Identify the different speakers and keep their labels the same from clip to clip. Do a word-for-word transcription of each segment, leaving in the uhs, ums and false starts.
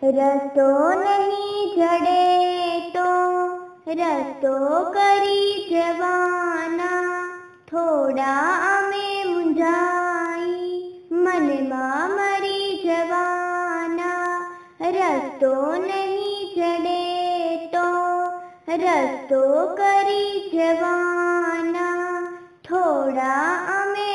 Speaker 1: રસ્તો નહીં જડે તો રસ્તો કરી જવાના, થોડા અમે મૂંઝાઈ મનમાં મરી જવાના. રસ્તો નહીં જડે તો રસ્તો કરી જવાના, થોડા અમે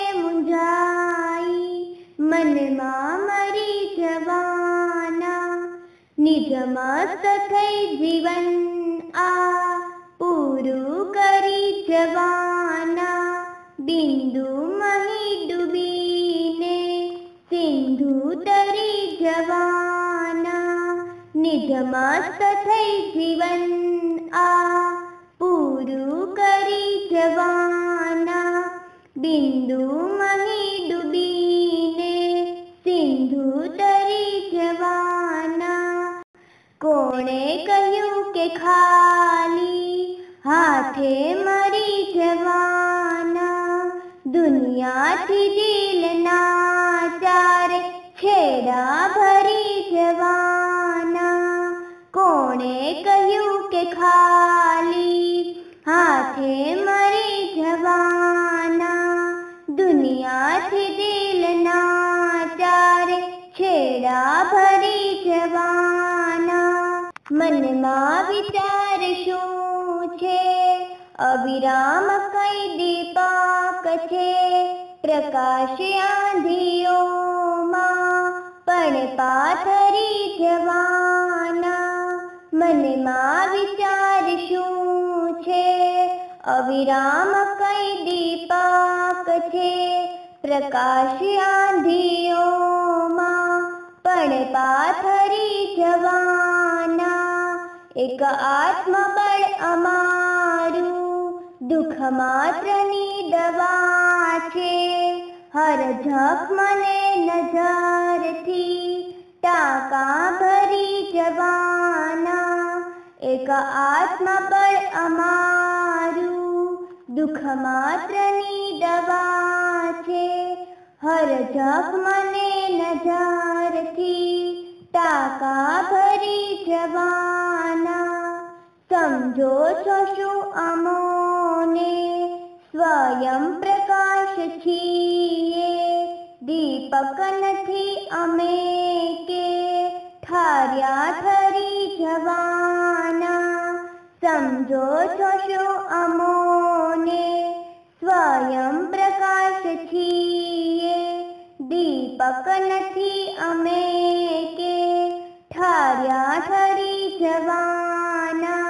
Speaker 1: મૂંઝાઈ મનમાં મરી જવાના. નિજ મસ્ત થઈ જીવન આ પૂરું કરી જવાના, બિંદુ મહી ડૂબીને સિંધુ તરી જવાના. નિજ મસ્ત થઈ જીવન આ પૂરું કરી જવાના, બિંદુ મહી ડૂબીને સિંધુ તરી જવાના. કોણે કહ્યું કે ખાલી હાથે મરી જવાના, દુનિયાથી દિલના ચારે છેડા ભરી જવાના. કોણે કહ્યું કે ખાલી હાથે મરી જવાના, દુનિયાથી દિલના ચારે છેડા ભરી જવાના. મનમાં વિચાર શું છે, અવિરામ કઈ દીપક છે, પ્રકાશ આંધિયોમાં પણ પાથરી જવાના. મનમાં વિચાર શું છે, અવિરામ કઈ દીપક છે, પ્રકાશ આંધિયોમાં પણ પાથરી જવાના. એક આત્મબળ અમારું દુઃખ માત્રની દવા છે, હર જખમને નજરથી ટાંકા ભરી જવાના. એક આત્મબળ અમારું દુઃખ માત્રની દવા છે, હર જખમને નજરથી ટાંકા ભરી જવાના. સમજો છો શું અમોને સ્વયં પ્રકાશ છીએ, દીપક નથી અમે કે ઠાર્યા ઠરી જવાના. સમજો છો શું અમોને સ્વયં પ્રકાશ છીએ, દીપક નથી અમે કે ઠાર્યા ઠરી જવાના.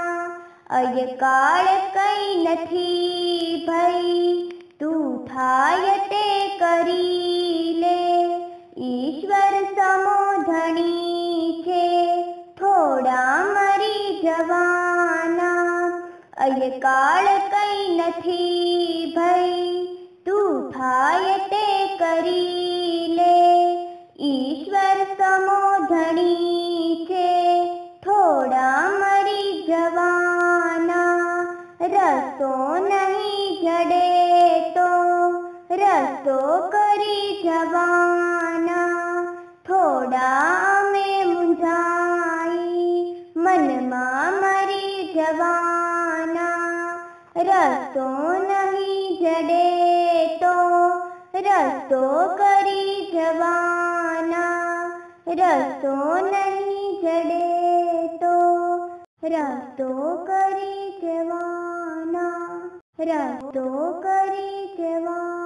Speaker 1: અયકાળ કઈ નથી ભઈ તું થાય તે કરી લે, ઈશ્વર સમો ધણી છે થોડા મરી જવાના. અયકાળ કઈ નથી ભઈ તું થાય તે કરી લે, ઈશ્વર સમો ધણી છે થોડા મરી જવાના. રસ્તો નહીં જડે તો રસ્તો કરી જવાના, થોડા અમે મૂંઝાઈ મનમાં મરી જવાના. રસ્તો નહીં જડે તો રસ્તો કરી જવાના, રસ્તો નહીં જડે તો રસ્તો કરી જવાના, રસ્તો કરી જવાના.